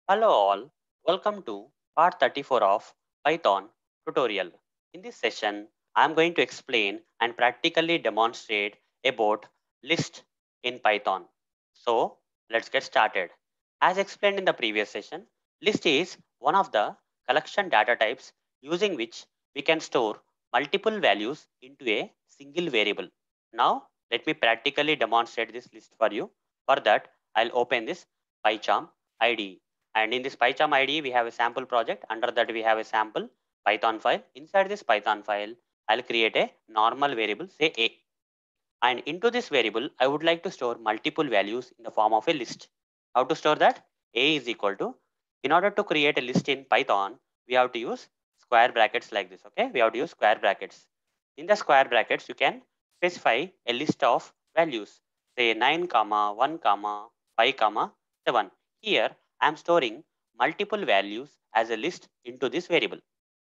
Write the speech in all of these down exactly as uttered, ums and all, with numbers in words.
Hello all, welcome to part thirty-four of Python tutorial. In this session, I am going to explain and practically demonstrate about list in Python. So let's get started. As explained in the previous session, list is one of the collection data types using which we can store multiple values into a single variable. Now let me practically demonstrate this list for you. For that, I'll open this PyCharm I D E. And in this PyCharm I D E, we have a sample project. Under that, we have a sample Python file. Inside this Python file, I'll create a normal variable, say A. And into this variable, I would like to store multiple values in the form of a list. How to store that? A is equal to, in order to create a list in Python, we have to use square brackets like this. Okay, we have to use square brackets. In the square brackets, you can specify a list of values, say nine comma one comma five comma seven. Here I am storing multiple values as a list into this variable.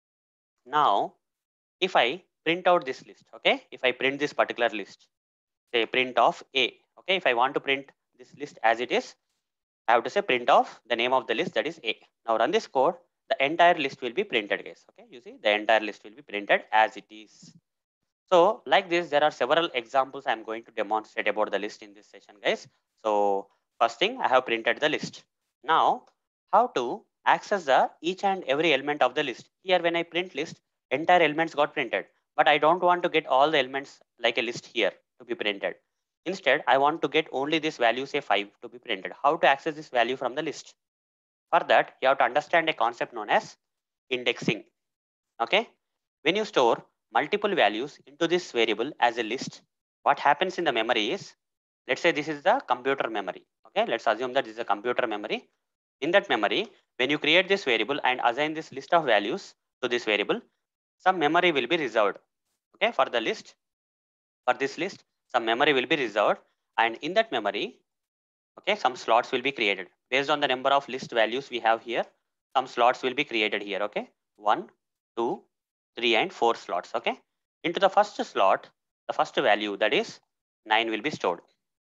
Now if I print out this list, okay, if I print this particular list, say print of A, okay, if I want to print this list as it is, I have to say print of the name of the list, that is A. Now run this code, the entire list will be printed, guys. Okay, you see the entire list will be printed as it is. So like this, there are several examples I'm going to demonstrate about the list in this session, guys. So first thing, I have printed the list. Now how to access the each and every element of the list. Here when I print list, entire elements got printed, but I don't want to get all the elements like a list here to be printed. Instead, I want to get only this value, say five, to be printed. How to access this value from the list? For that, you have to understand a concept known as indexing. Okay, when you store multiple values into this variable as a list, what happens in the memory is, let's say this is the computer memory. Okay, let's assume that this is a computer memory. In that memory, when you create this variable and assign this list of values to this variable, some memory will be reserved. Okay, for the list, for this list, some memory will be reserved, and in that memory, okay, some slots will be created based on the number of list values we have here. Some slots will be created here. Okay, one, two, three, and four slots. Okay, into the first slot, the first value, that is nine, will be stored,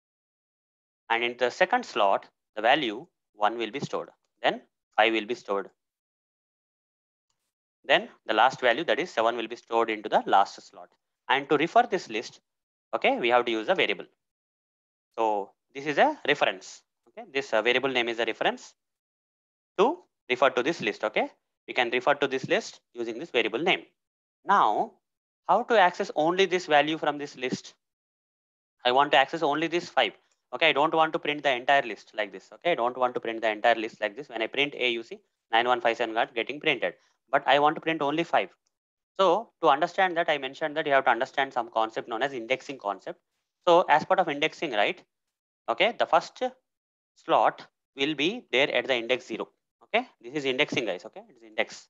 and in the second slot, the value one will be stored. Then five will be stored. Then the last value, that is seven, will be stored into the last slot. And to refer this list, okay, we have to use a variable. So this is a reference. Okay, this uh, variable name is a reference to refer to this list. Okay, we can refer to this list using this variable name. Now, how to access only this value from this list? I want to access only this five. Okay, I don't want to print the entire list like this. Okay, I don't want to print the entire list like this. When I print A, you see nine one five seven got getting printed, but I want to print only five. So to understand that, I mentioned that you have to understand some concept known as indexing concept. So as part of indexing, right? Okay, the first slot will be there at the index zero. Okay, this is indexing, guys. Okay, it is index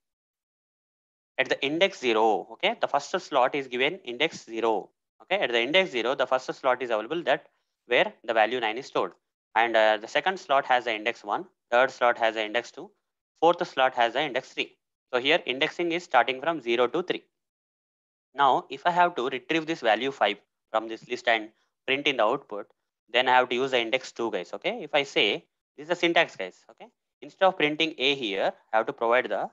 at the index zero. Okay, the first slot is given index zero. Okay, at the index zero, the first slot is available, that where the value nine is stored, and uh, the second slot has the index one, third slot has the index two, fourth slot has the index three. So here indexing is starting from zero to three. Now if I have to retrieve this value five from this list and print in the output, then I have to use the index two, guys. Okay, if I say, this is the syntax, guys. Okay, instead of printing A here, I have to provide the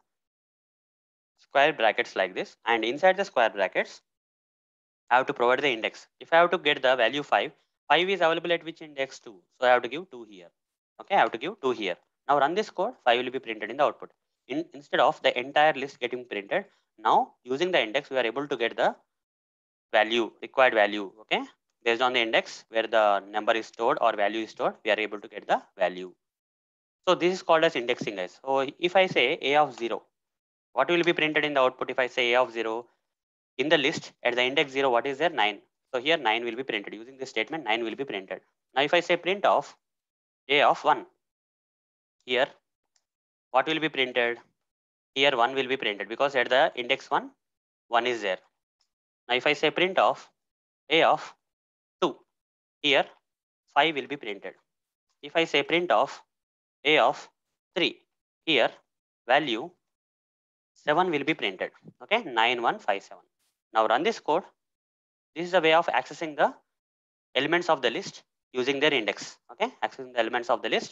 square brackets like this, and inside the square brackets I have to provide the index. If I have to get the value five, five is available at which index? two. So I have to give two here. Okay, I have to give two here. Now run this code, five will be printed in the output. In, instead of the entire list getting printed, now using the index, we are able to get the value, required value. Okay, based on the index where the number is stored or value is stored, we are able to get the value. So this is called as indexing, guys. So if I say A of zero, what will be printed in the output? If I say A of zero, in the list at the index zero, what is there? nine. So here nine will be printed. Using this statement, nine will be printed. Now if I say print of A of one, here what will be printed? Here one will be printed because at the index one, one is there. Now if I say print of A of two, here five will be printed. If I say print of A of three, here value seven will be printed. Okay, nine one five seven. Now run this code. This is a way of accessing the elements of the list using their index. Okay, accessing the elements of the list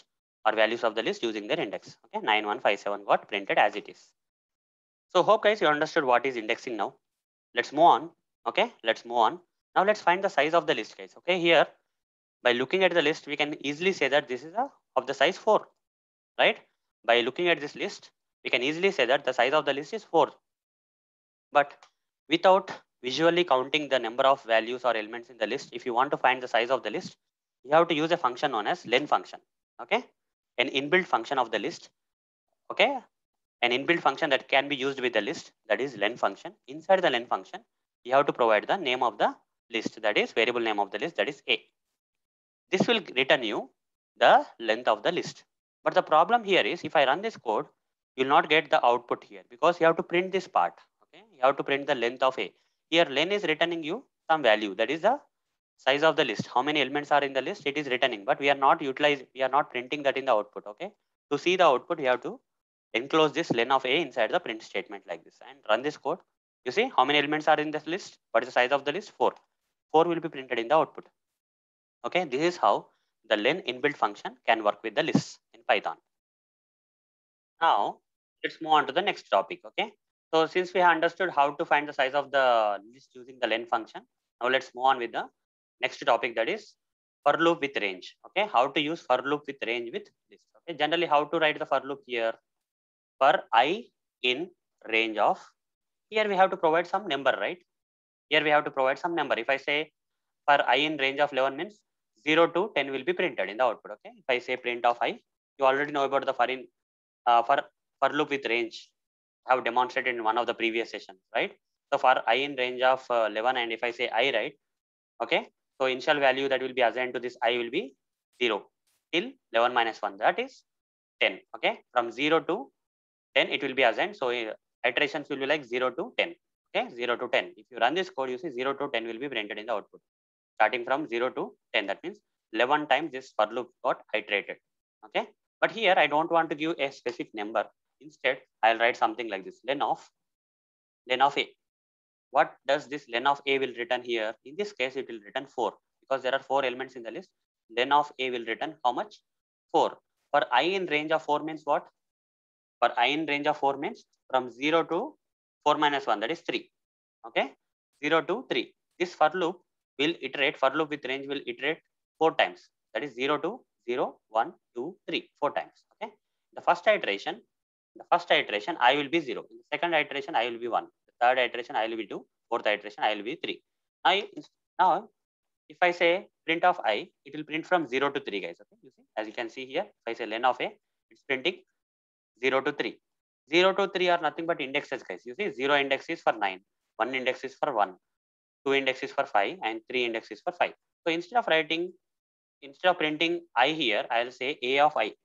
or values of the list using their index. Okay, nine one five seven got printed as it is. So hope guys you understood what is indexing now. Let's move on. Okay, let's move on. Now let's find the size of the list, guys. Okay, here by looking at the list, we can easily say that this is a of the size four, right? By looking at this list, we can easily say that the size of the list is four. But without visually counting the number of values or elements in the list, if you want to find the size of the list, you have to use a function known as len function. Okay, an inbuilt function of the list. Okay, an inbuilt function that can be used with the list, that is len function. Inside the len function, you have to provide the name of the list, that is variable name of the list, that is a. This will return you the length of the list. But the problem here is if I run this code, you will not get the output here because you have to print this part. Okay, you have to print the length of a. Here len is returning you some value, that is the size of the list. How many elements are in the list? It is returning, but we are not utilizing, we are not printing that in the output. Okay, to see the output, you have to enclose this len of a inside the print statement like this and run this code. You see how many elements are in this list? What is the size of the list? Four. Four will be printed in the output. Okay, this is how the len inbuilt function can work with the lists in Python. Now let's move on to the next topic. Okay, so since we have understood how to find the size of the list using the len function, now let's move on with the next topic, that is for loop with range. Okay, how to use for loop with range with list. Okay, generally how to write the for loop here? For I in range of, here we have to provide some number, right? Here we have to provide some number. If I say for I in range of eleven means zero to ten will be printed in the output. Okay, if I say print of I, you already know about the for in uh, for for loop with range. I have demonstrated in one of the previous sessions, right? So for I in range of uh, eleven, and if I say I, right? Okay, so initial value that will be assigned to this I will be zero till eleven minus one, that is ten. Okay, from zero to ten it will be assigned. So uh, iterations will be like zero to ten. Okay, zero to ten. If you run this code, you see zero to ten will be printed in the output. Starting from zero to ten, that means eleven times this for loop got iterated. Okay, but here I don't want to give a specific number. Instead, I'll write something like this: len of len of a. What does this len of a will return here? In this case, it will return four because there are four elements in the list. Len of a will return how much? four. For I in range of four means what? For I in range of four means from zero to four minus one, that is three. Okay, zero to three. This for loop will iterate, for loop with range will iterate four times. That is zero to zero, one, two, three, four times. Okay, the first iteration, the first iteration I will be zero. In the second iteration I will be one. The third iteration I will be two. Fourth iteration I will be three. Now, now if I say print of I, it will print from zero to three, guys. Okay, you see, as you can see here, if I say len of a, it's printing zero to three. zero to three are nothing but indexes, guys. You see, zero index is for nine, one index is for one, two index is for five, and three index is for five. So instead of writing, instead of printing I here, I'll say a of I.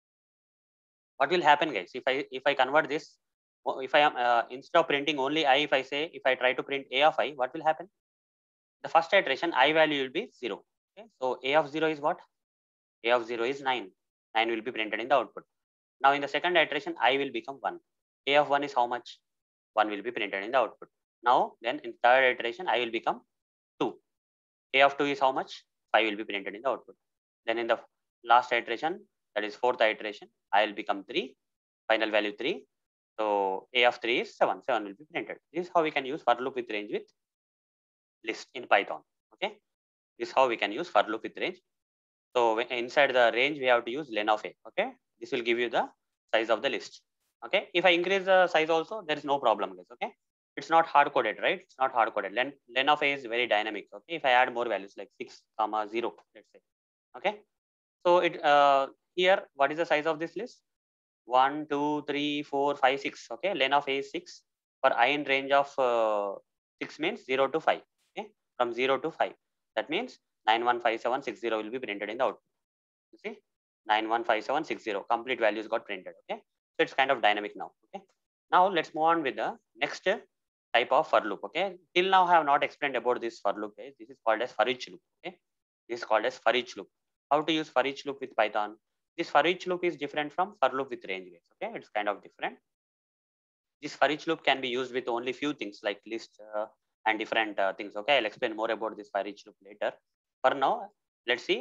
What will happen, guys? If I if I convert this, if I am uh, instead of printing only I, if I say if I try to print a of I, what will happen? The first iteration I value will be zero. Okay, so a of zero is what? A of zero is nine. nine will be printed in the output. Now in the second iteration, I will become one. A of one is how much? one will be printed in the output. Now then in third iteration, I will become two. A of two is how much? five will be printed in the output. Then in the last iteration, that is fourth iteration, I will become three. Final value three. So A of three is seven. seven will be printed. This is how we can use for loop with range with list in Python. Okay. This is how we can use for loop with range. So inside the range, we have to use len of a. Okay, this will give you the size of the list. Okay, if I increase the size also, there is no problem, guys. Okay, it's not hard coded, right? It's not hard coded. Len len of a is very dynamic. Okay, if I add more values like six comma zero, let's say. Okay, so it uh, here, what is the size of this list? One, two, three, four, five, six. Okay, len of a is six. For I in range of uh, six means zero to five. Okay, from zero to five. That means nine one five seven six zero will be printed in the output. You see, nine one five seven six zero complete values got printed. Okay, so it's kind of dynamic now. Okay, now let's move on with the next type of for loop. Okay, till now I have not explained about this for loop. Okay? This is called as for each loop. Okay, this is called as for each loop. How to use for each loop with Python? This for each loop is different from for loop with range, guys. Okay, it's kind of different. This for each loop can be used with only few things like list uh, and different uh, things. Okay, I'll explain more about this for each loop later. For now, let's see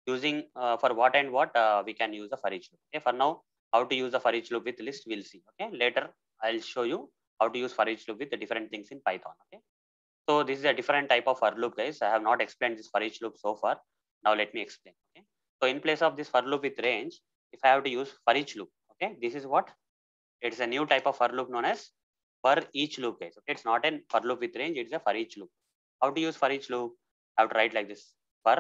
using uh, for what and what uh, we can use the for each loop. Okay, for now, how to use the for each loop with list we'll see. Okay, later I'll show you how to use for each loop with the different things in Python. Okay, so this is a different type of for loop, guys. I have not explained this for each loop so far. Now let me explain. Okay, so in place of this for loop with range, if I have to use for each loop, okay, this is what it's a new type of for loop known as for each loop, guys. Okay, it's not a for loop with range, it's a for each loop. How to use for each loop? I have to write like this: for,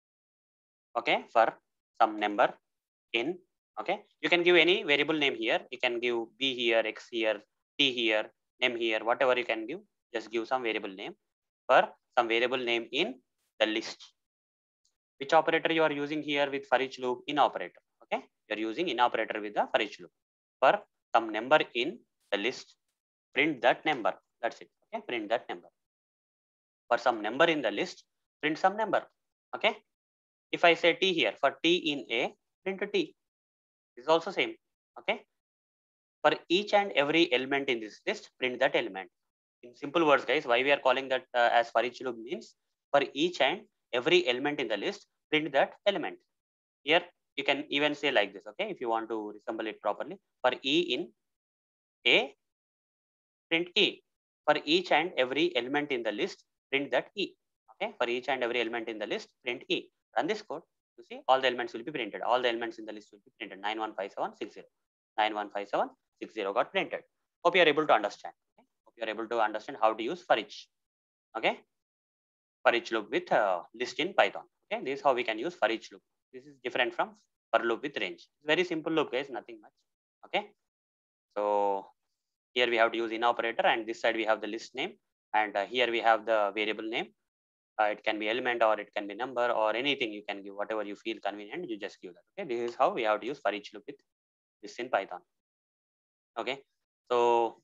okay, for some number in, okay, you can give any variable name here. You can give b here, x here, t here, name here, whatever you can give. Just give some variable name for some variable name in the list. Which operator you are using here with for each loop? In operator. Okay, you are using in operator with the for each loop. For some number in the list, print that number. That's it. Okay, print that number. For some number in the list, print some number. Okay, if I say t here, for t in a, print a t. This is also same. Okay, for each and every element in this list, print that element. In simple words, guys, why we are calling that uh, as for each loop means for each and every element in the list, print that element. Here you can even say like this. Okay, if you want to resemble it properly, for e in a, print e. For each and every element in the list, print that e. Okay, for each and every element in the list, print e. Run this code. You see, all the elements will be printed. All the elements in the list will be printed. nine one five seven six zero. nine one five seven six zero got printed. Hope you are able to understand. Okay? Hope you are able to understand how to use for each. Okay, for each loop with uh, list in Python. Okay, this is how we can use for each loop. This is different from for loop with range. It's very simple loop, guys. Nothing much. Okay, so here we have to use in operator, and this side we have the list name, and uh, here we have the variable name. Uh, it can be element or it can be number or anything you can give, whatever you feel convenient, you just give that. Okay, this is how we have to use for each loop with this in Python. Okay, so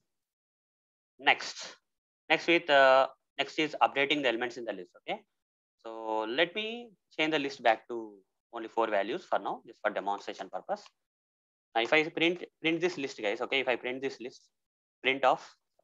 next, next with uh, next is updating the elements in the list. Okay, so let me change the list back to only four values for now, just for demonstration purpose. Now, if I print print this list, guys, okay, if I print this list, print of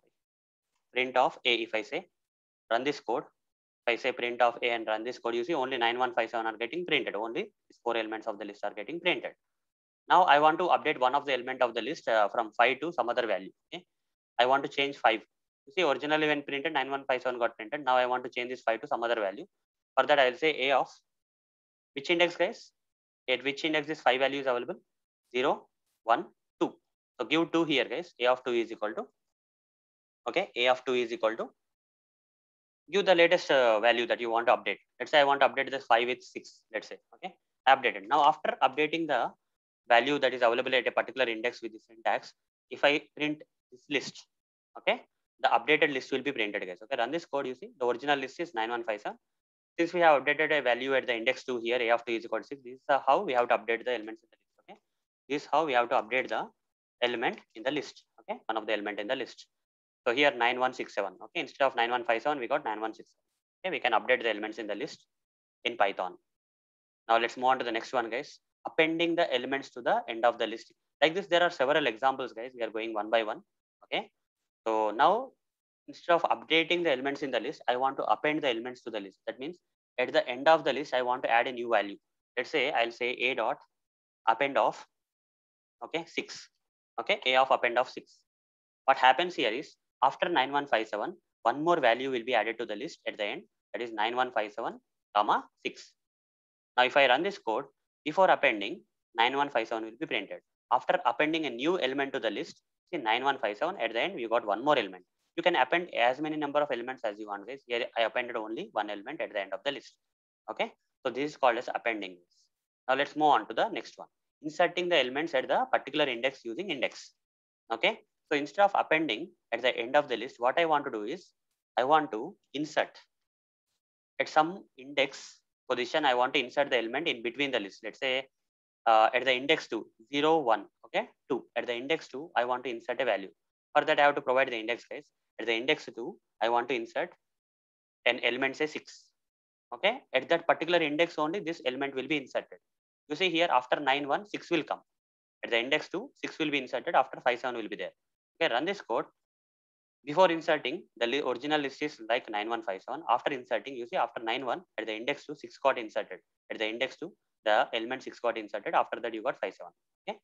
print of a, if I say run this code, if I say print of a and run this code, you see only nine one five seven are getting printed. Only these four elements of the list are getting printed. Now I want to update one of the element of the list uh, from five to some other value. Okay, I want to change five. You see, originally when printed nine one five seven got printed. Now I want to change this five to some other value. For that, I will say a of which index, guys? At which index this five value is available? zero, one, two. So give two here, guys. A of two is equal to, okay, A of two is equal to, give the latest uh, value that you want to update. Let's say I want to update this five with six, let's say. Okay, I updated. Now after updating the value that is available at a particular index with this syntax, if I print this list, okay, the updated list will be printed, guys. Okay, run this code. You see the original list is nine one five seven. Since we have updated a value at the index two here, A of two is equal to six, this is uh, how we have to update the elements in the list. Okay, this is how we have to update the element in the list. Okay, one of the element in the list. So here nine one six seven. Okay, instead of nine one five seven, we got nine one six seven. Okay, we can update the elements in the list in Python. Now let's move on to the next one, guys. Appending the elements to the end of the list. Like this, there are several examples, guys. We are going one by one. Okay, so now instead of updating the elements in the list, I want to append the elements to the list. That means at the end of the list, I want to add a new value. Let's say I'll say a dot append of, okay, six. Okay, a of append of six. What happens here is after nine one five seven, one more value will be added to the list at the end. That is nine one five seven, comma six. Now if I run this code, before appending, nine one five seven will be printed. After appending a new element to the list, see nine one five seven, at the end we got one more element. You can append as many number of elements as you want, guys. Here I appended only one element at the end of the list. Okay, so this is called as appending. Now let's move on to the next one. Inserting the elements at the particular index using index. Okay, so instead of appending at the end of the list, what I want to do is I want to insert at some index position. I want to insert the element in between the list. Let's say uh, at the index two, zero, one, okay, two. At the index two, I want to insert a value. For that, I have to provide the index, guys. At the index two, I want to insert an element, say six. Okay, at that particular index only, this element will be inserted. You see here, after nine one, six will come. At the index two, six will be inserted. After five seven will be there. Okay, run this code. Before inserting, the li original list is like nine one five seven. After inserting, you see after nine one, at the index two, six got inserted. At the index two, the element six got inserted. After that, you got five seven. Okay.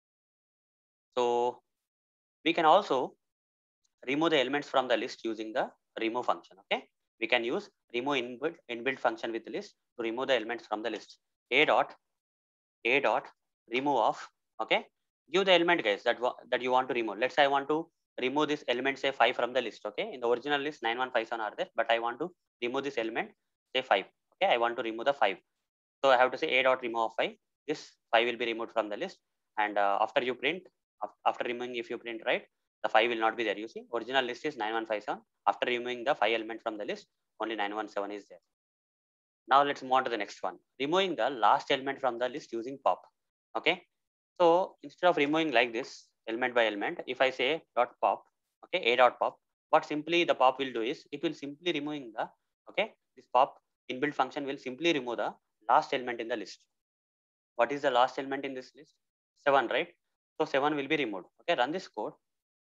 So we can also remove the elements from the list using the remove function. Okay. We can use remove inbuilt inbuilt function with list to remove the elements from the list. A dot a dot remove of. Okay. Give the element, guys, that that you want to remove. Let's say I want to remove this element, say five from the list. Okay. In the original list, nine one five seven are there, but I want to remove this element, say five. Okay. I want to remove the five. So I have to say a dot remove of five. This five will be removed from the list. And uh, after you print, after removing, if you print, right, the five will not be there. You see, original list is nine one five seven. After removing the five element from the list, only nine one seven is there. Now let's move on to the next one. Removing the last element from the list using pop. Okay. So instead of removing like this, element by element, if I say dot pop, okay, a dot pop, what simply the pop will do is it will simply removing the, okay, this pop inbuilt function will simply remove the last element in the list. What is the last element in this list? seven, right? So seven will be removed. Okay, run this code.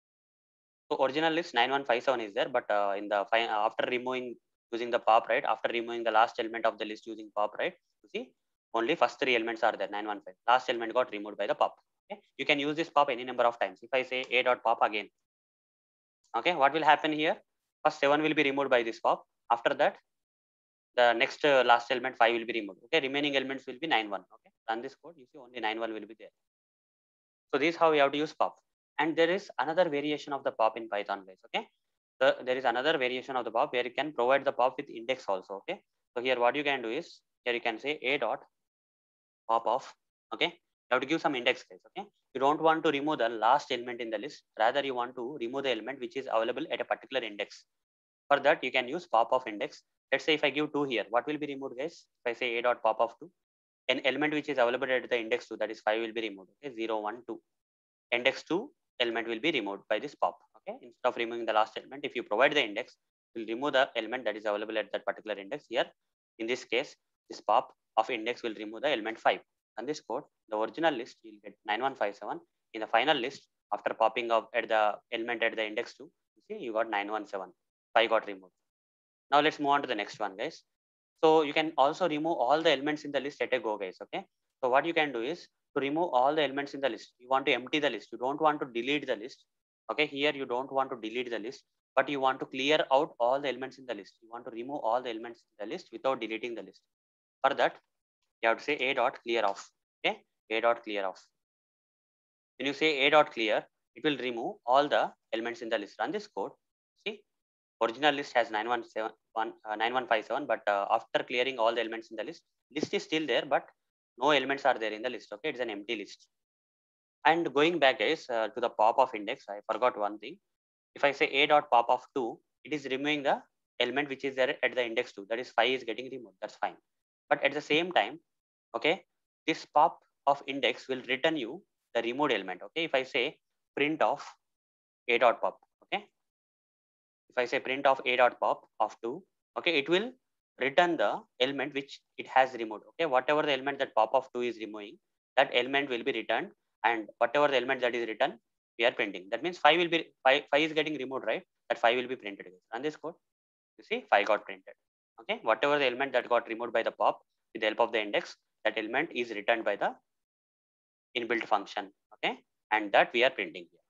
So original list nine one five seven is there, but uh, in the uh, after removing using the pop, right? After removing the last element of the list using pop, right? You see, only first three elements are there, nine one five. Last element got removed by the pop. Okay, you can use this pop any number of times. If I say a dot pop again, okay, what will happen here? First seven will be removed by this pop. After that, the next uh, last element five will be removed. Okay, remaining elements will be nine one. Okay, run this code. You see, only nine one will be there. So this is how we have to use pop. And there is another variation of the pop in Python, guys. Okay, so there is another variation of the pop where you can provide the pop with index also. Okay, so here what you can do is here you can say a dot pop of. Okay, you have to give some index, guys. Okay, you don't want to remove the last element in the list. Rather, you want to remove the element which is available at a particular index. For that, you can use pop of index. Let's say if I give two here, what will be removed, guys? If I say a dot pop of two, an element which is available at the index two, that is five, will be removed. Okay, zero, one, two. Index two element will be removed by this pop. Okay, instead of removing the last element, if you provide the index, will remove the element that is available at that particular index. Here, in this case, this pop of index will remove the element five. And this code, the original list, you'll get nine one five seven. In the final list, after popping up at the element at the index two, you see you got nine one seven. five got removed. Now let's move on to the next one, guys. So you can also remove all the elements in the list at a go, guys. Okay. So what you can do is to remove all the elements in the list. You want to empty the list. You don't want to delete the list. Okay. Here you don't want to delete the list, but you want to clear out all the elements in the list. You want to remove all the elements in the list without deleting the list. For that, you have to say a dot clear off. Okay. A dot clear off. When you say a dot clear, it will remove all the elements in the list. Run this code. See, original list has nine one seven one uh, nine one five seven, but uh, after clearing all the elements in the list, list is still there, but no elements are there in the list. Okay, it's an empty list. And going back, guys, uh, to the pop of index, I forgot one thing. If I say a dot pop of two, it is removing the element which is there at the index two. That is five is getting removed. That's fine. But at the same time, okay, this pop of index will return you the removed element. Okay, if I say print of a dot pop, okay, if I say print of a dot pop of two, okay, it will return the element which it has removed. Okay, whatever the element that pop of two is removing, that element will be returned, and whatever the element that is returned, we are printing. That means five will be five, five is getting removed, right? That five will be printed. Run this code. You see, five got printed. Okay, whatever the element that got removed by the pop with the help of the index, that element is returned by the inbuilt function. Okay, and that we are printing here.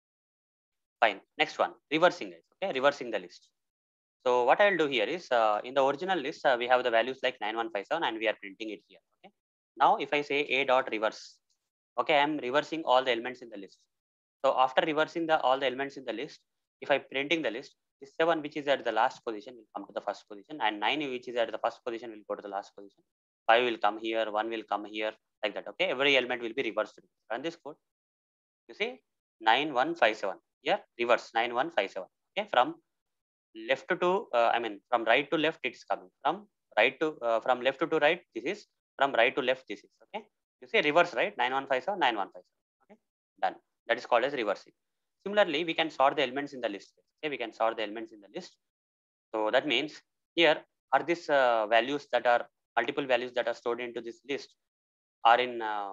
Fine. Next one, reversing it. Okay, reversing the list. So what I will do here is uh, in the original list, uh, we have the values like nine one five seven and we are printing it here. Okay. Now if I say a dot reverse, okay, I am reversing all the elements in the list. So after reversing the all the elements in the list, if I printing the list, this seven which is at the last position will come to the first position, and nine which is at the first position will go to the last position. five will come here, one will come here, like that. Okay, every element will be reversed. Run this code. You see, nine one five seven. Here, reverse nine one five seven. Okay, from left to uh, I mean from right to left it's coming, from right to uh, from left to right this is, from right to left this is. Okay, you say reverse, right? nine one five seven, nine one five seven. Okay, done. That is called as reversing. Similarly, we can sort the elements in the list. Okay, we can sort the elements in the list. So that means here are these uh, values that are multiple values that are stored into this list are in uh,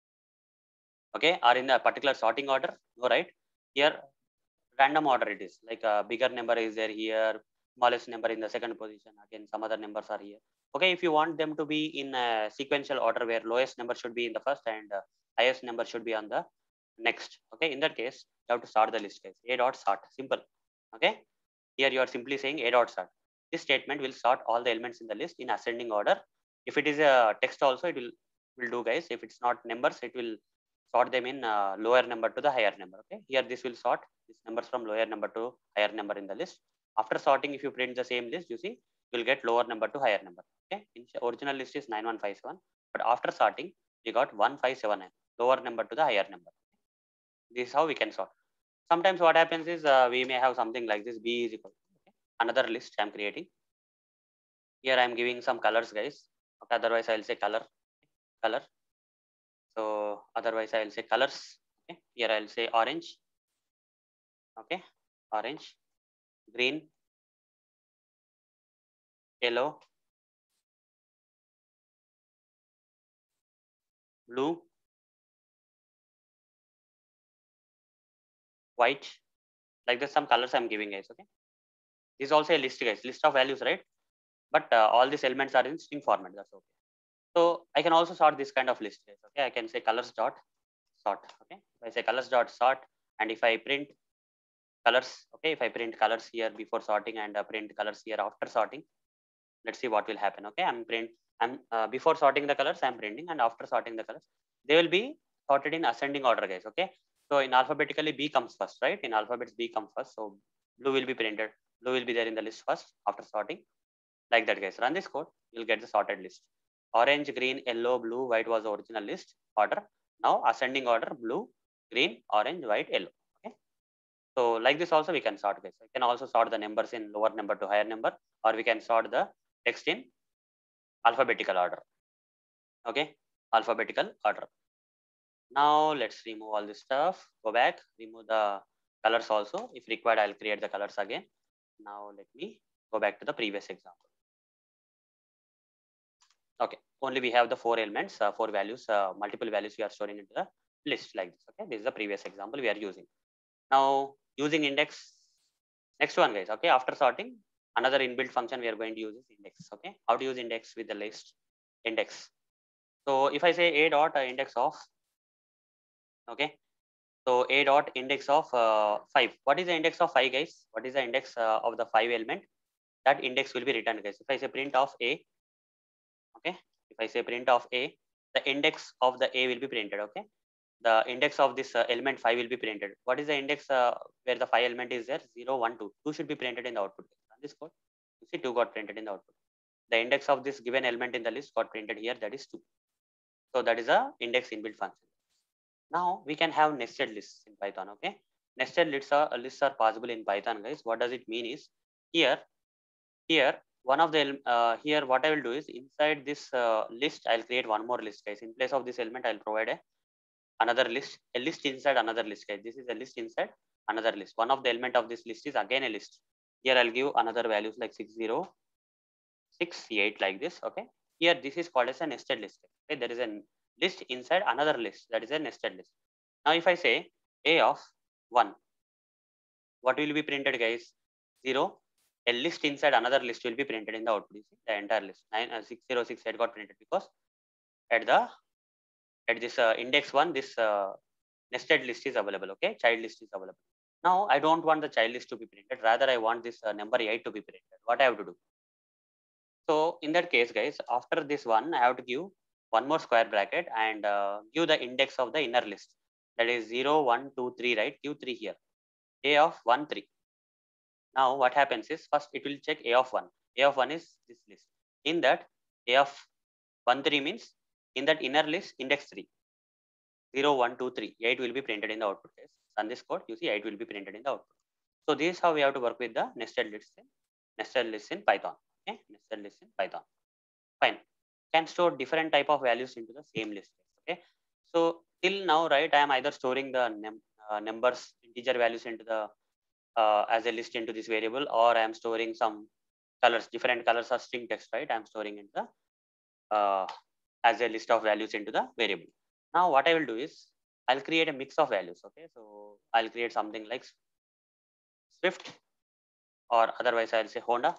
okay, are in a particular sorting order. No, right? Here random order it is, like a bigger number is there here, smallest number in the second position, again some other numbers are here. Okay, if you want them to be in a sequential order where lowest number should be in the first and uh, highest number should be on the next. Okay, in that case you have to sort the list, guys. A dot sort, simple. Okay, here you are simply saying a dot sort. This statement will sort all the elements in the list in ascending order. If it is a text also, it will will do, guys. If it's not numbers, it will sort them in uh, lower number to the higher number. Okay, here this will sort these numbers from lower number to higher number in the list. After sorting, if you print the same list, you see you will get lower number to higher number. Okay, in original list is nine one five seven, but after sorting we got one five seven nine, lower number to the higher number. This is how we can sort. Sometimes what happens is uh, we may have something like this: b is equal to, okay, another list I'm creating. Here I'm giving some colors, guys. Okay, otherwise I'll say color, color. So otherwise I'll say colors. Okay, here I'll say orange. Okay, orange, green, yellow, blue, white. Like this, some colors I'm giving, guys. Okay, this is also a list, guys. List of values, right? But uh, all these elements are in string format. That's okay. So I can also sort this kind of list, guys. Okay, I can say colors dot sort. Okay, if I say colors dot sort, and if I print colors, okay, if I print colors here before sorting and uh, print colors here after sorting, let's see what will happen. Okay, I'm print I'm uh, before sorting the colors I'm printing, and after sorting the colors they will be sorted in ascending order, guys. Okay, so in alphabetically B comes first, right? In alphabets B comes first, so blue will be printed, blue will be there in the list first after sorting. Like that, guys. Run this code, you'll get the sorted list. Orange, green, yellow, blue, white was the original list order. Now ascending order: blue, green, orange, white, yellow. Okay, so like this also we can sort, guys. We can also sort the numbers in lower number to higher number, or we can sort the text in alphabetical order. Okay, alphabetical order. Now let's remove all this stuff. Go back, remove the colors also. If required, I'll create the colors again. Now let me go back to the previous example. Okay, only we have the four elements, uh, four values, uh, multiple values we are storing into the list like this. Okay, this is the previous example we are using. Now using index, next one, guys. Okay, after sorting, another inbuilt function we are going to use is index. Okay, how to use index with the list index. So if I say a dot uh, index of, okay, so a dot index of uh, five. What is the index of five, guys? What is the index uh, of the five element? That index will be returned, guys. If I say print of a, okay, if I say print of a, the index of the a will be printed. Okay, the index of this uh, element five will be printed. What is the index uh, where the five element is there? zero, one, two. two should be printed in the output. Run this code. You see two got printed in the output. The index of this given element in the list got printed here. That is two. So that is a index inbuilt function. Now we can have nested lists in Python. Okay, nested lists are lists are possible in Python, guys. What does it mean is here here one of the uh, here what I will do is inside this uh, list I'll create one more list, guys. In place of this element I'll provide a another list, a list inside another list, guys. This is a list inside another list. One of the element of this list is again a list. Here I'll give another values like six zero six eight like this. Okay, here this is called as a nested list. Okay, there is a list inside another list, that is a nested list. Now if I say a of one, what will be printed, guys? Zero. A list inside another list will be printed in the output. You see the entire list nine uh, six zero six eight got printed because at the at this uh, index one this uh, nested list is available. Okay, child list is available. Now I don't want the child list to be printed, rather I want this uh, number eight to be printed. What I have to do? So in that case, guys, after this one I have to give one more square bracket and uh, give the index of the inner list, that is zero one two three, right? Give three here. A of one three. Now what happens is first it will check a of one. A of one is this list. In that a of one three means in that inner list index three. zero one two three. eight will be printed in the output, guys. Run this code, you see eight will be printed in the output. So this is how we have to work with the nested lists in nested lists in Python. Okay, nested lists in Python. Fine. Can store different type of values into the same list. Okay. So till now, right, I am either storing the num uh, numbers, integer values into the uh, as a list into this variable, or I am storing some colors, different colors or string text, right? I am storing into the uh, as a list of values into the variable. Now what I will do is I'll create a mix of values. Okay, so I'll create something like Swift or otherwise I'll say Honda.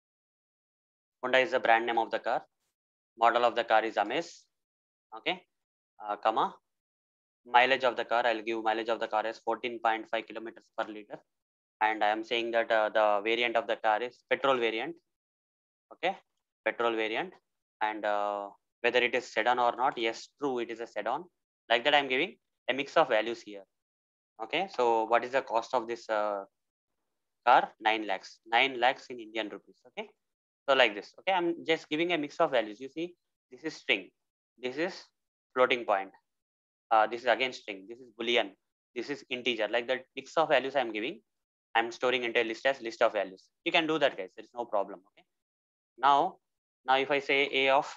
Honda is the brand name of the car. Model of the car is Amaze. Okay, uh, comma. Mileage of the car, I'll give mileage of the car as fourteen point five kilometers per liter. And I am saying that uh, the variant of the car is petrol variant. Okay, petrol variant. And uh, whether it is sedan or not, yes, true, it is a sedan. Like that, I'm giving a mix of values here. Okay, so what is the cost of this uh, car? nine lakhs. nine lakhs in Indian rupees. Okay, so like this. Okay, I'm just giving a mix of values. You see, this is string, this is floating point, uh, this is again string, this is boolean, this is integer. Like that mix of values I'm giving, I'm storing into a list as list of values. You can do that, guys. There is no problem. Okay, now now if I say a of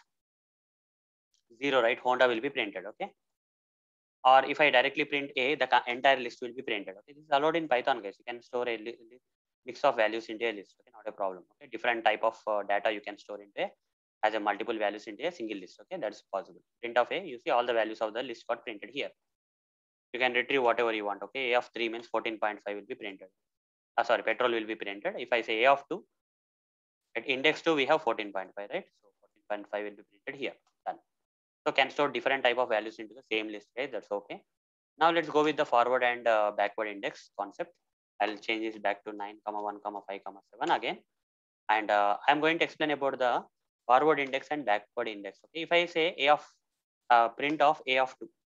zero, right, Honda will be printed. Okay, or if I directly print a, the entire list will be printed. Okay, this is allowed in Python, guys. You can store a mix of values into a list. Okay, not a problem. Okay, different type of uh, data you can store into a as a multiple values into a single list. Okay, that's possible. Print of a, you see all the values of the list got printed here. You can retrieve whatever you want. Okay, a of three means fourteen point five will be printed. Uh, sorry, petrol will be printed. If I say a of two, at index two we have fourteen point five, right? So fourteen point five will be printed here. Done. So can store different type of values into the same list, guys. That's okay. Now let's go with the forward and uh, backward index concept. I'll change this back to nine, one, five, seven again. And uh, I'm going to explain about the forward index and backward index. Okay, if I say a of uh, print of a of two,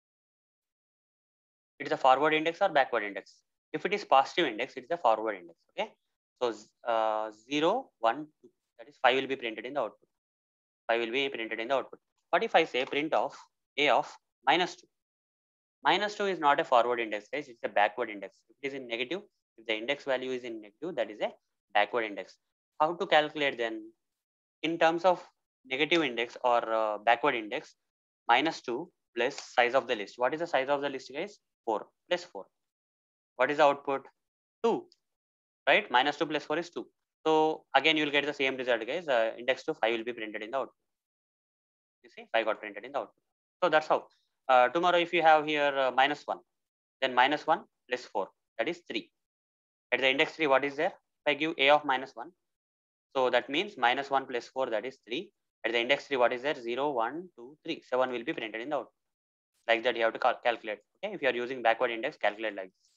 it is a forward index or backward index. If it is positive index, it is a forward index. Okay, so uh, zero, one, two, that is five will be printed in the output. five will be printed in the output. But if I say print of a of minus two, minus two is not a forward index, guys. It's a backward index. If it is in negative, if the index value is in negative, that is a backward index. How to calculate then? In terms of negative index or uh, backward index, minus two plus size of the list. What is the size of the list, guys? four plus four. What is the output? two, right? Minus two plus four is two. So again, you will get the same result, guys. Uh, index to five will be printed in the output. You see, five got printed in the output. So that's how. Uh, tomorrow, if you have here uh, minus one, then minus one plus four, that is three. At the index three, what is there? If I give a of minus one, so that means minus one plus four, that is three. At the index three, what is there? zero, one, two, three. seven will be printed in the output. Like that, you have to cal calculate. Okay, if you are using backward index, calculate like this.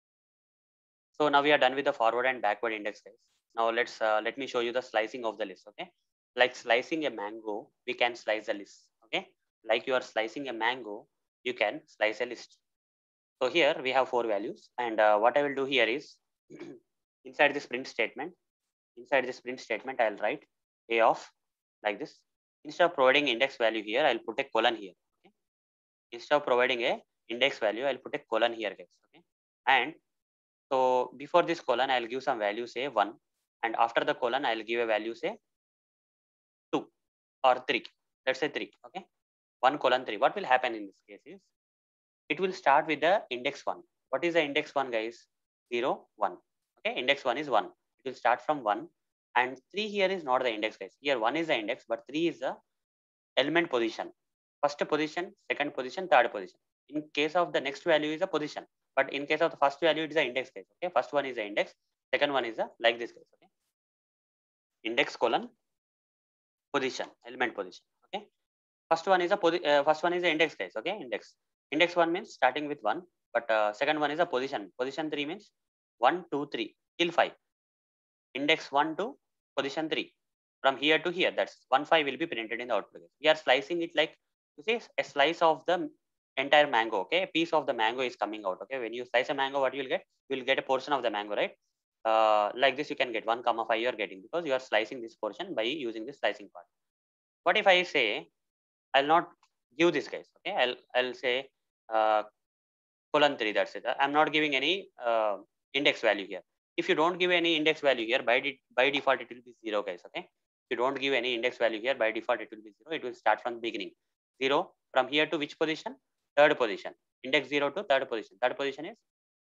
So now we are done with the forward and backward index, guys. Now let's uh, let me show you the slicing of the list. Okay, like slicing a mango, we can slice the list. Okay, like you are slicing a mango, you can slice a list. So here we have four values, and uh, what I will do here is inside this print statement, inside this print statement, I'll write a of like this. Instead of providing index value here, I'll put a colon here. Okay, instead of providing a index value, I'll put a colon here, guys. Okay, and so before this colon, I'll give some value, say one, and after the colon, I'll give a value, say two or three. Let's say three. Okay, one colon three. What will happen in this case is it will start with the index one. What is the index one, guys? zero, one. Okay, index one is one. It will start from one, and three here is not the index, guys. Here one is the index, but three is the element position. First position, second position, third position. In case of the next value is a position, but in case of the first value, it is the index, guys. Okay, first one is the index, second one is the like this, guys. Okay, index colon position, element position. Okay, first one is a uh, first one is the index, guys. Okay, index. Index one means starting with one, but uh, second one is a position. Position three means one, two, three till five. Index one to position three. From here to here, that's one five will be printed in the output. We are slicing it like, you see, a slice of the entire mango. Okay, a piece of the mango is coming out. Okay, when you slice a mango, what you will get? You will get a portion of the mango, right? Uh, like this, you can get one comma five. You are getting because you are slicing this portion by using this slicing part. What if I say I'll not give this, guys? Okay, I'll I'll say uh, colon three. That's it. I'm not giving any uh, index value here. If you don't give any index value here, by de by default it will be zero, guys. Okay. If you don't give any index value here, by default it will be zero. It will start from the beginning. Zero from here to which position? Third position. Index zero to third position. Third position is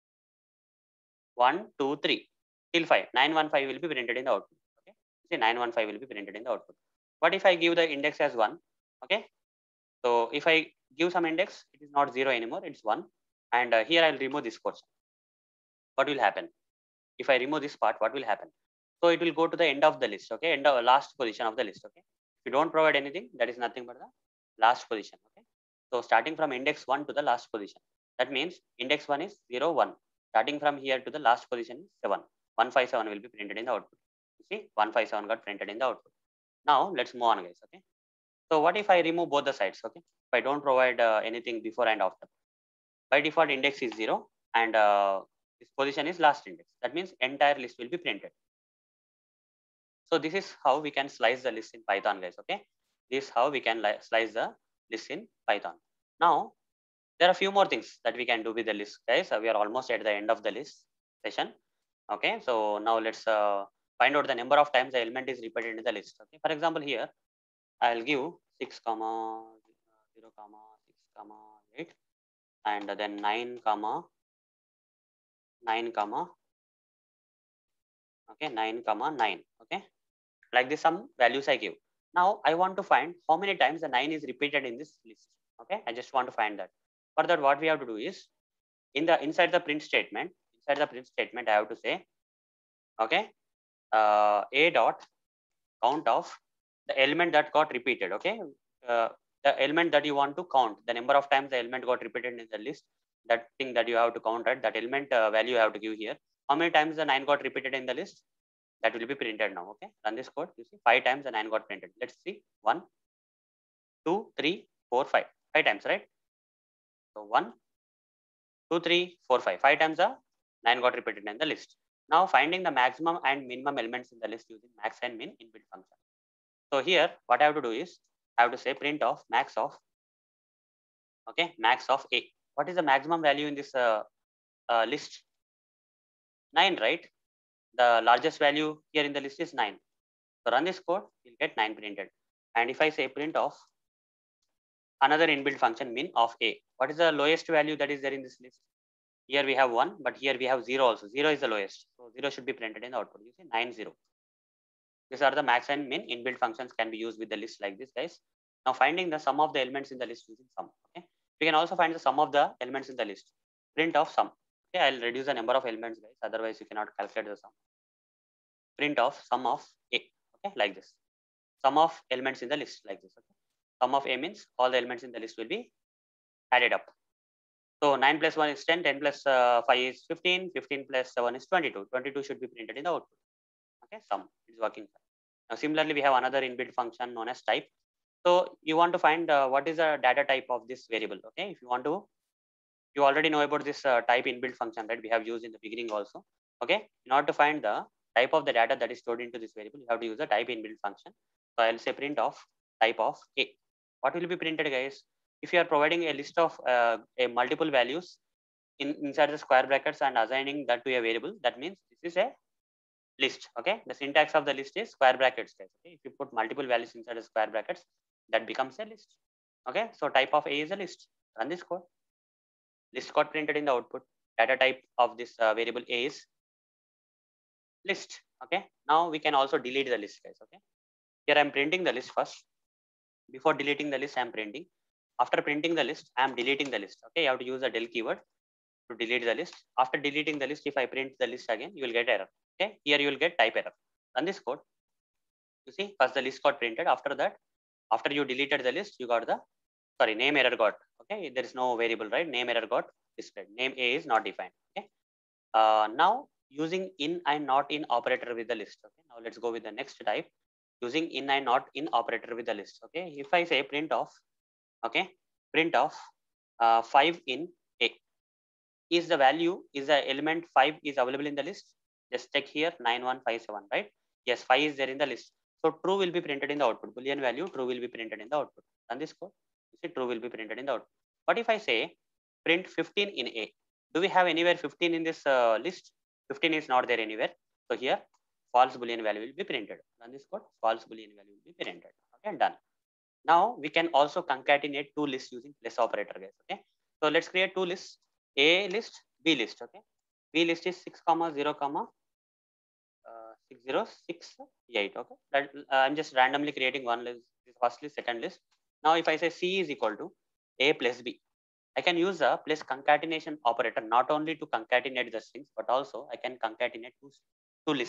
one, two, three till five. Nine one five will be printed in the output. Okay. See, nine one five will be printed in the output. What if I give the index as one? Okay. So if I give some index, it is not zero anymore. It's one. And uh, here I'll remove this portion. What will happen? If I remove this part, what will happen? So it will go to the end of the list, okay, end of last position of the list, okay. If you don't provide anything, that is nothing but the last position, okay. So starting from index one to the last position, that means index one is zero, one. Starting from here to the last position is seven. one five seven will be printed in the output. You see, one five seven got printed in the output. Now let's move on, guys, okay. So what if I remove both the sides, okay? If I don't provide uh, anything before and after, by default index is zero and uh, this position is last index. That means entire list will be printed. So this is how we can slice the list in Python, guys, okay? This is how we can slice the list in Python. Now, there are a few more things that we can do with the list, guys. Uh, we are almost at the end of the list session. Okay, so now let's uh, find out the number of times the element is repeated in the list. Okay, for example, here I'll give six comma zero comma six comma eight and then nine comma nine comma okay nine comma nine. Okay, like this some values I give. Now I want to find how many times the nine is repeated in this list. Okay, I just want to find that. For that, what we have to do is in the inside the print statement, inside the print statement, I have to say, okay, uh, a dot count of the element that got repeated. Okay, uh, the element that you want to count, the number of times the element got repeated in the list, that thing that you have to count, right? That element uh, value you have to give here. How many times the nine got repeated in the list? That will be printed now. Okay, run this code. You see, five times the nine got printed. Let's see, one, two, three, four, five, five times, right? So one, two, three, four, five, five times the nine got repeated in the list. Now finding the maximum and minimum elements in the list using max and min inbuilt function. So here, what I have to do is I have to say print of max of okay max of a. What is the maximum value in this uh, uh, list? nine, right? The largest value here in the list is nine. So run this code, you'll get nine printed. And if I say print of another inbuilt function min of a, what is the lowest value that is there in this list? Here we have one, but here we have zero also. Zero is the lowest. So zero should be printed in the output. You see nine, zero. These are the max and min inbuilt functions can be used with the list like this, guys. Now finding the sum of the elements in the list using sum. Okay. We can also find the sum of the elements in the list. Print of sum. Okay, I'll reduce the number of elements, guys. Otherwise, you cannot calculate the sum. Print of sum of a. Okay, like this. Sum of elements in the list like this. Okay. Sum of a means all the elements in the list will be added up. So nine plus one is ten, ten plus uh, five is fifteen, fifteen plus seven is twenty-two. twenty-two should be printed in the output. Okay, sum is working. Now similarly, we have another inbuilt function known as type. So you want to find uh, what is the data type of this variable. Okay, if you want to, you already know about this uh, type inbuilt function that we have used in the beginning also. Okay, in order to find the type of the data that is stored into this variable, you have to use the type inbuilt function. So I'll say print of type of a. What will be printed, guys? If you are providing a list of uh, a multiple values in inside the square brackets and assigning that to a variable, that means this is a list. Okay, the syntax of the list is square brackets, guys. Okay, if you put multiple values inside the square brackets, that becomes a list. Okay, so type of a is a list. Run this code. List got printed in the output. Data type of this uh, variable a is list. Okay, now we can also delete the list, guys. Okay, here I'm printing the list first. Before deleting the list, I'm printing. After printing the list, I'm deleting the list. Okay, you have to use the del keyword to delete the list. After deleting the list, if I print the list again, you will get error. Okay, here you will get type error. Run this code. You see, first the list got printed. After that, after you deleted the list, you got the sorry name error got. Okay, there is no variable, right? Name error got displayed. Name a is not defined. Okay, uh, now using in and not in operator with the list. Okay, now let's go with the next type. Using in and not in operator with the list. Okay, if I say print of okay print of uh, five in a, is the value is the element five is available in the list? Just check here nine one five seven, right? Yes, five is there in the list. So true will be printed in the output. Boolean value true will be printed in the output. Run this code. You see true will be printed in the output. What if I say print fifteen in a? Do we have anywhere fifteen in this uh, list? fifteen is not there anywhere. So here false Boolean value will be printed. Run this code. False Boolean value will be printed. Okay, done. Now we can also concatenate two lists using plus operator, guys. Okay, so let's create two lists: A list, B list. Okay, B list is six comma zero comma uh, six zero six eight. Okay, that, uh, I'm just randomly creating one list. This first list, second list. Now if I say C is equal to A plus B, I can use a plus concatenation operator not only to concatenate the strings, but also I can concatenate two two lists.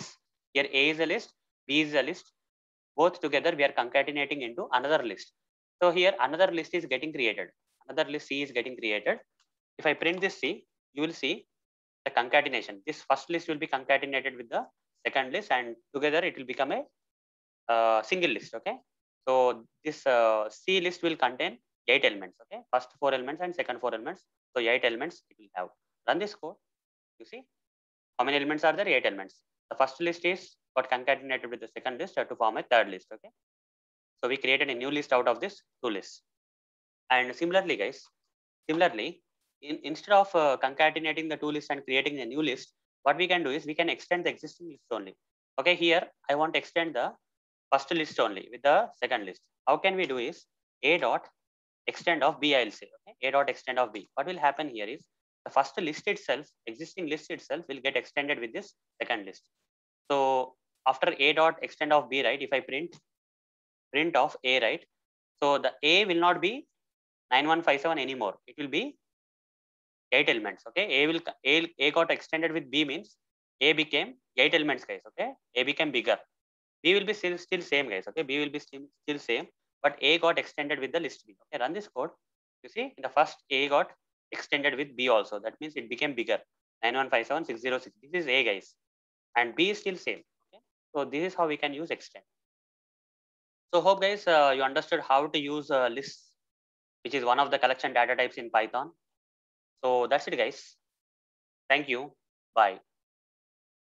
Here A is a list, B is a list. Both together we are concatenating into another list. So here another list is getting created. Another list C is getting created. If I print this C, you will see the concatenation. This first list will be concatenated with the second list, and together it will become a uh, single list. Okay. So this uh, C list will contain eight elements. Okay. First four elements and second four elements. So eight elements it will have. Run this code. You see how many elements are there? Eight elements. The first list is got concatenated with the second list to form a third list. Okay. So we created a new list out of this two lists. And similarly, guys, similarly, in, instead of uh, concatenating the two lists and creating a new list, what we can do is we can extend the existing list only. Okay, here I want to extend the first list only with the second list. How can we do is A dot extend of B, I'll say. Okay, A dot extend of B. What will happen here is the first list itself, existing list itself will get extended with this second list. So after A dot extend of B, right, if I print print of A, right, so the A will not be nine one five seven anymore. It will be eight elements. Okay, A will A, A got extended with B means A became eight elements, guys. Okay, A became bigger. B will be still still same, guys. Okay, B will be still still same, but A got extended with the list B. Okay, run this code. You see, in the first A got extended with B also. That means it became bigger. nine one five seven six zero six. This is A, guys, and B is still same. Okay, so this is how we can use extend. So hope, guys, uh, you understood how to use uh, lists, which is one of the collection data types in Python. So that's it, guys. Thank you. Bye.